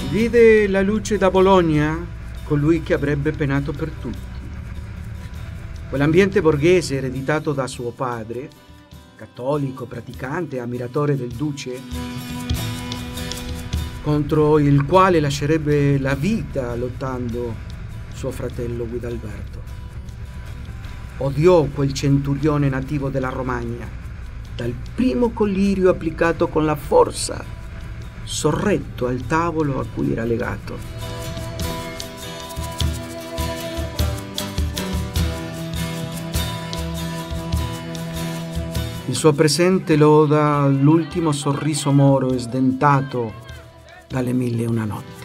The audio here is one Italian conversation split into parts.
Vide la luce da Bologna colui che avrebbe penato per tutti. Quell'ambiente borghese ereditato da suo padre, cattolico, praticante, ammiratore del duce, contro il quale lascerebbe la vita lottando suo fratello Guidalberto. Odiò quel centurione nativo della Romagna, dal primo collirio applicato con la forza, sorretto al tavolo a cui era legato. Il suo presente loda l'ultimo sorriso moro e sdentato dalle 1001 notte.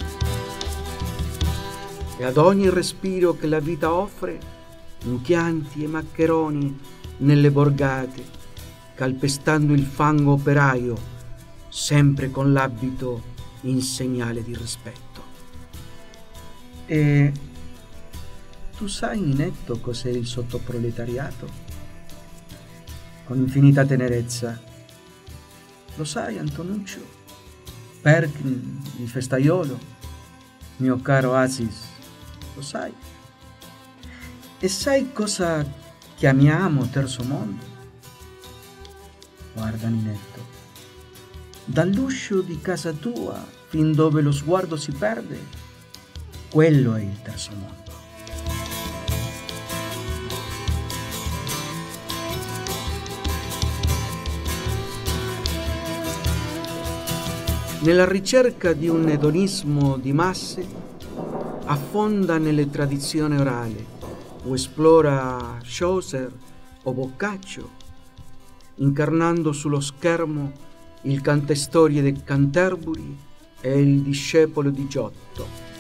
E ad ogni respiro che la vita offre, in-chianti e maccheroni nelle borgate, calpestando il fango operaio, sempre con l'abito in segnale di rispetto. E tu sai, Ninetto, cos'è il sottoproletariato? Con infinita tenerezza. Lo sai, Antonuccio? Perkin, il festaiolo, mio caro Asis, lo sai? E sai cosa chiamiamo terzo mondo? Guarda, Ninetto, dall'uscio di casa tua fin dove lo sguardo si perde, quello è il terzo mondo. Nella ricerca di un edonismo di masse, affonda nelle tradizioni orali o esplora Chaucer o Boccaccio, incarnando sullo schermo il cantastorie di Canterbury e il discepolo di Giotto.